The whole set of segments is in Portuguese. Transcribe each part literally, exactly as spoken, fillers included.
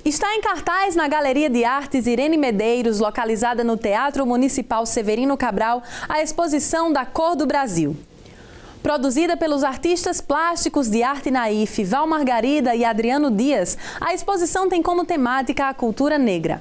Está em cartaz na Galeria de Artes Irene Medeiros, localizada no Teatro Municipal Severino Cabral, a exposição da Cor do Brasil. Produzida pelos artistas plásticos de arte naif Val Margarida e Adriano Dias, a exposição tem como temática a cultura negra.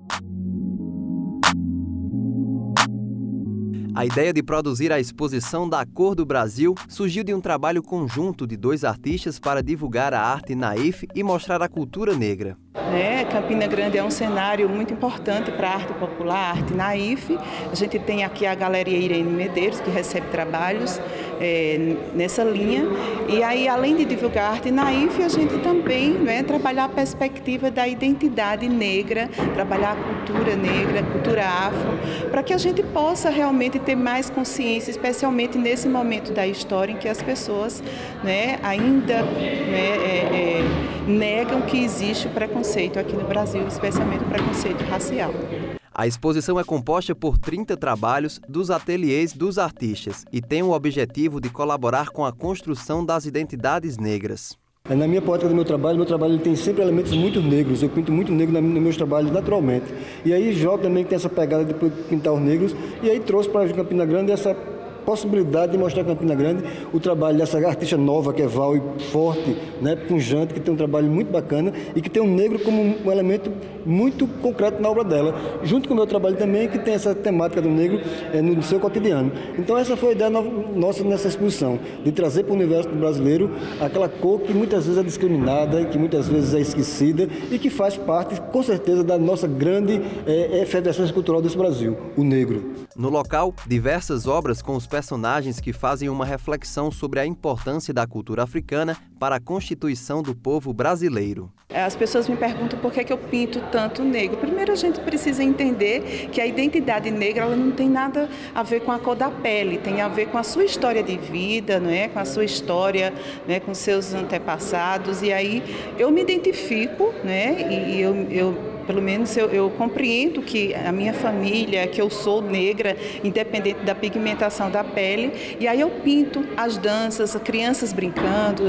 A ideia de produzir a exposição da Cor do Brasil surgiu de um trabalho conjunto de dois artistas para divulgar a arte naif e mostrar a cultura negra. É, Campina Grande é um cenário muito importante para a arte popular, a arte naif. A gente tem aqui a Galeria Irene Medeiros, que recebe trabalhos é, nessa linha. E aí, além de divulgar a arte naif, a gente também né, trabalhar a perspectiva da identidade negra, trabalhar a cultura negra, a cultura afro, para que a gente possa realmente ter mais consciência, especialmente nesse momento da história em que as pessoas né, ainda né, é, é, negam que existe o preconceito aqui no Brasil, especialmente o preconceito racial. A exposição é composta por trinta trabalhos dos ateliês dos artistas e tem o objetivo de colaborar com a construção das identidades negras. Na minha poética do meu trabalho, meu trabalho tem sempre elementos muito negros, eu pinto muito negro nos meus trabalhos naturalmente. E aí jogo também tem essa pegada de pintar os negros, e aí trouxe para a Campina Grande essa possibilidade de mostrar a Campina Grande o trabalho dessa artista nova que é Val, e forte, né, pungente, que tem um trabalho muito bacana e que tem o negro como um elemento muito concreto na obra dela, junto com o meu trabalho também, que tem essa temática do negro é, no seu cotidiano. Então essa foi a ideia nossa nessa exposição, de trazer para o universo brasileiro aquela cor que muitas vezes é discriminada, que muitas vezes é esquecida e que faz parte, com certeza, da nossa grande é, efervescência cultural desse Brasil, o negro. No local, diversas obras com os personagens que fazem uma reflexão sobre a importância da cultura africana para a constituição do povo brasileiro. As pessoas me perguntam por que eu pinto tanto negro. Primeiro, a gente precisa entender que a identidade negra ela não tem nada a ver com a cor da pele, tem a ver com a sua história de vida, não é? Com a sua história, né? Com seus antepassados. E aí eu me identifico, né? E eu, eu pelo menos eu, eu compreendo que a minha família, que eu sou negra, independente da pigmentação da pele. E aí eu pinto as danças, as crianças brincando,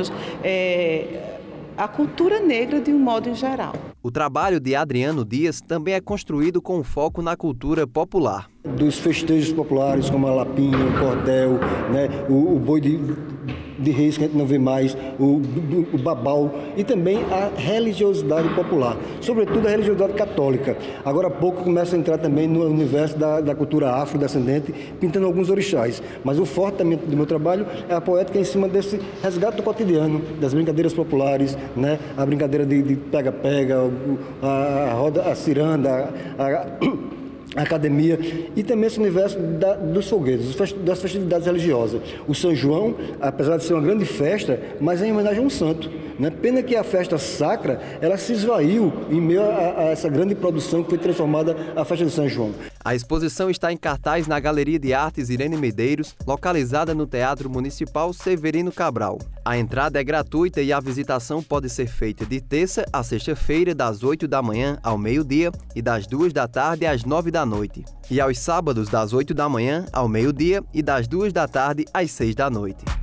é, a cultura negra de um modo em geral. O trabalho de Adriano Dias também é construído com foco na cultura popular. Dos festejos populares como a lapinha, o cordel, né, o, o boi de, de reis que a gente não vê mais, o, o babau e também a religiosidade popular, sobretudo a religiosidade católica. Agora há pouco começa a entrar também no universo da, da cultura afrodescendente, pintando alguns orixás. Mas o forte também do meu trabalho é a poética em cima desse resgate do cotidiano, das brincadeiras populares, né, a brincadeira de pega-pega, a, a roda, a ciranda, a, a a academia e também esse universo da, dos foguetes, das festividades religiosas. O São João, apesar de ser uma grande festa, mas é em homenagem a um santo. Né? Pena que a festa sacra ela se esvaiu em meio a, a essa grande produção que foi transformada a festa de São João. A exposição está em cartaz na Galeria de Artes Irene Medeiros, localizada no Teatro Municipal Severino Cabral. A entrada é gratuita e a visitação pode ser feita de terça a sexta-feira, das oito da manhã ao meio-dia e das duas da tarde às nove da noite. E aos sábados, das oito da manhã ao meio-dia e das duas da tarde às seis da noite.